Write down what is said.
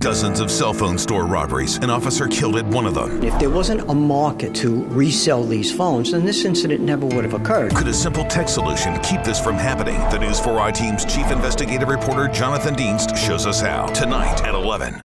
Dozens of cell phone store robberies. An officer killed at one of them. If there wasn't a market to resell these phones, then this incident never would have occurred. Could a simple tech solution keep this from happening? The News 4i team's chief investigative reporter Jonathan Dienst shows us how. Tonight at 11.